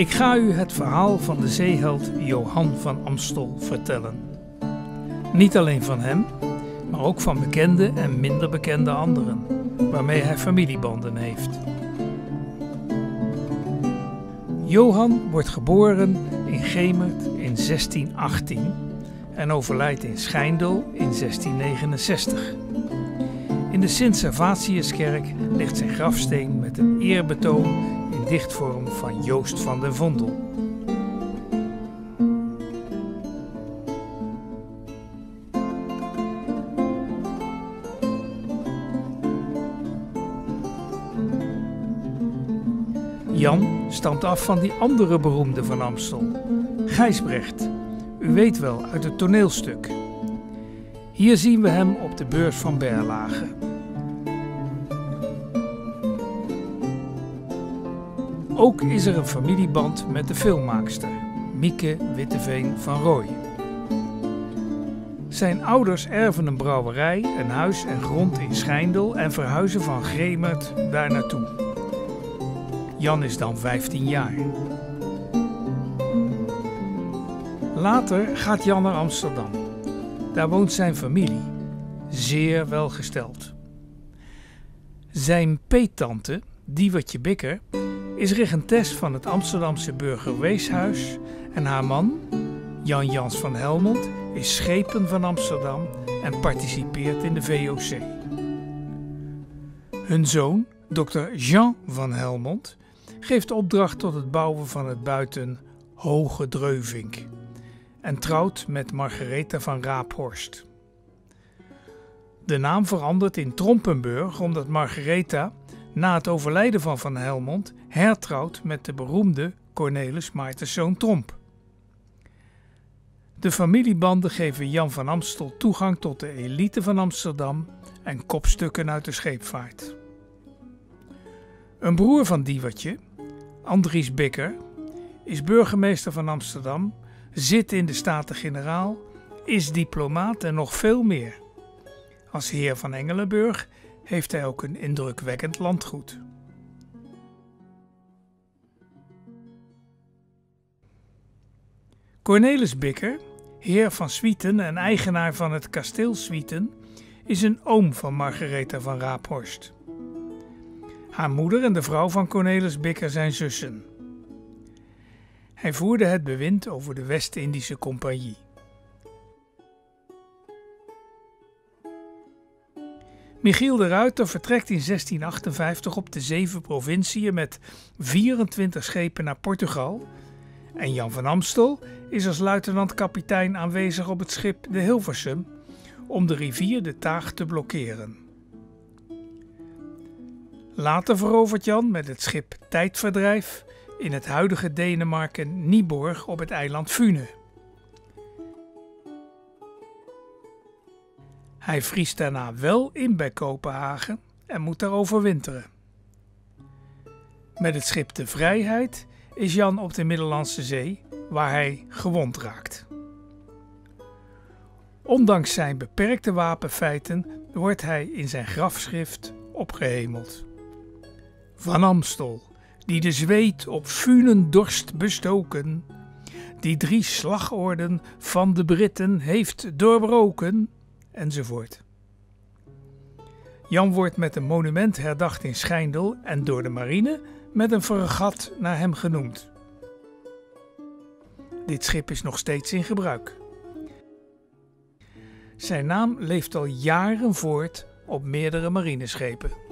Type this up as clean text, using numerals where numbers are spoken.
Ik ga u het verhaal van de zeeheld Johan van Amstel vertellen. Niet alleen van hem, maar ook van bekende en minder bekende anderen, waarmee hij familiebanden heeft. Johan wordt geboren in Gemert in 1618 en overlijdt in Schijndel in 1669. In de Sint-Servatiuskerk ligt zijn grafsteen met een eerbetoon in dichtvorm van Joost van den Vondel. Jan stamt af van die andere beroemde van Amstel, Gijsbrecht. U weet wel, uit het toneelstuk. Hier zien we hem op de beurs van Berlage. Ook is er een familieband met de filmmaakster, Mieke Witteveen van Rooij. Zijn ouders erven een brouwerij, een huis en grond in Schijndel en verhuizen van Gemert daar naartoe. Jan is dan 15 jaar. Later gaat Jan naar Amsterdam. Daar woont zijn familie, zeer welgesteld. Zijn peettante, Diewertje Bikker, is regentes van het Amsterdamse Burgerweeshuis en haar man, Jan Jans van Helmont, is schepen van Amsterdam en participeert in de VOC. Hun zoon, Dr. Jean van Helmont, geeft opdracht tot het bouwen van het buiten Hoge Dreuvink en trouwt met Margaretha van Raaphorst. De naam verandert in Trompenburg omdat Margaretha na het overlijden van Van Helmont hertrouwt met de beroemde Cornelis Maartenszoon Tromp. De familiebanden geven Jan van Amstel toegang tot de elite van Amsterdam en kopstukken uit de scheepvaart. Een broer van Diewertje, Andries Bikker, is burgemeester van Amsterdam, zit in de Staten-Generaal, is diplomaat en nog veel meer. Als heer van Engelenburg heeft hij ook een indrukwekkend landgoed. Cornelis Bikker, heer van Swieten en eigenaar van het kasteel Swieten, is een oom van Margaretha van Raaphorst. Haar moeder en de vrouw van Cornelis Bikker zijn zussen. Hij voerde het bewind over de West-Indische Compagnie. Michiel de Ruyter vertrekt in 1658 op de 7 provinciën met 24 schepen naar Portugal en Jan van Amstel is als luitenant-kapitein aanwezig op het schip de Hilversum om de rivier de Taag te blokkeren. Later verovert Jan met het schip Tijdverdrijf in het huidige Denemarken Nieborg op het eiland Fune. Hij vriest daarna wel in bij Kopenhagen en moet daar overwinteren. Met het schip de Vrijheid is Jan op de Middellandse Zee, waar hij gewond raakt. Ondanks zijn beperkte wapenfeiten wordt hij in zijn grafschrift opgehemeld. Van Amstel, die de zweet op Funen dorst bestoken, die 3 slagorden van de Britten heeft doorbroken, enzovoort. Jan wordt met een monument herdacht in Schijndel en door de marine met een fregat naar hem genoemd. Dit schip is nog steeds in gebruik. Zijn naam leeft al jaren voort op meerdere marineschepen.